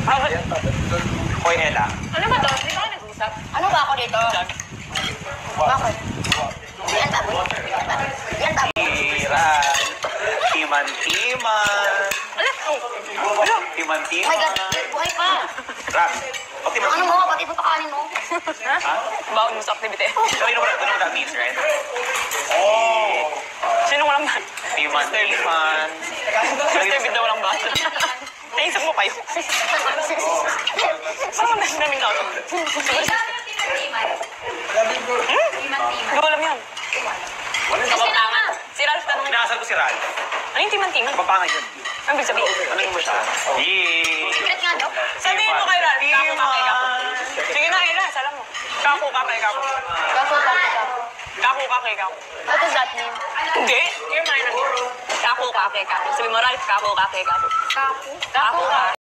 Hoy, Ella. Ano ba to? Di ba nag-usap? Ano ba ako dito? Bakit? Yan baboy. Yan baboy. Tira. Timan-timan. Ano? Timan-timan. Oh my God, buhay pa. Ram. O, Ano timan-timan. mo? Pati ito pakanin mo. Ha? Baon mo sa activity. So, you know what that means, right? Sino walang ba? Timan-timan. Mr. Bid na walang ba? Naisip mo kayo. Parang namin na ako. Hindi ko alam yan. Tama. Si Ralph tanong. Pinakasal ko si Ral. Ano yung timan-timan? Papangay yun. Ano ibig sabihin? Tanongin mo siya. Yee. Secret nga daw. Sabihin mo kay Ralph. Kako ka kay Kako. Sige na, Ella. Salam mo. Kako ka kay Kako. Kako. Kako ka kay Kako. What does that mean? Hindi. You're mine. Kako ka kay Kako. Sabi mo, Ralph, kako ka kay Kako. Kako? Kako ka.